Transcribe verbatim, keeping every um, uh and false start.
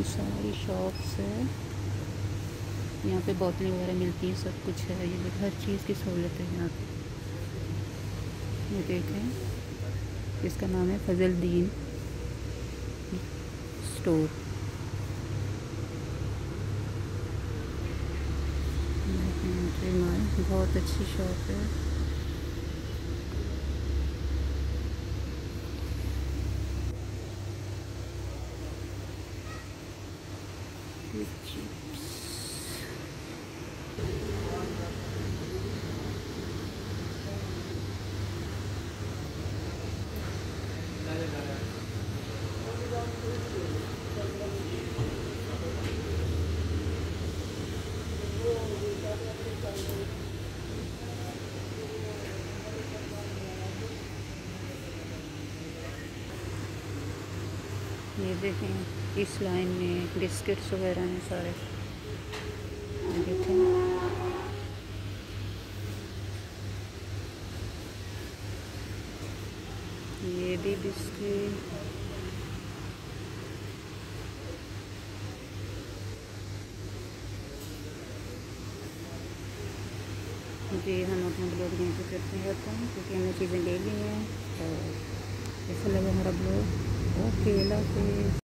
सारी शॉप्स है। यहाँ पे बोतलें वगैरह मिलती हैं, सब कुछ है। ये देख, हर चीज़ की सहूलत है यहाँ पे। ये देखें, इसका नाम है फजलदीन स्टोर। देखें, बहुत अच्छी शॉप है। ये देखें, इस लाइन में बिस्किट्स वगैरह हैं सारे। देखें, ये भी बिस्किट। जी, हम अपना ब्लॉग यहीं पे करते हैं क्योंकि हमने चीज़ें ले ली हैं। और ऐसा लगा हमारा ब्लॉग। ओके, अल्लाह हाफ़िज़।